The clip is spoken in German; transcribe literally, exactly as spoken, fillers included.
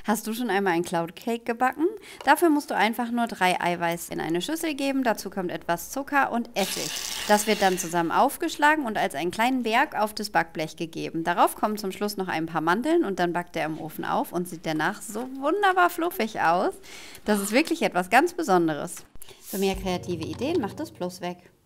Hast du schon einmal ein Cloud Cake gebacken? Dafür musst du einfach nur drei Eiweiß in eine Schüssel geben. Dazu kommt etwas Zucker und Essig. Das wird dann zusammen aufgeschlagen und als einen kleinen Berg auf das Backblech gegeben. Darauf kommen zum Schluss noch ein paar Mandeln und dann backt er im Ofen auf und sieht danach so wunderbar fluffig aus. Das ist wirklich etwas ganz Besonderes. Für mehr kreative Ideen macht das Plus weg.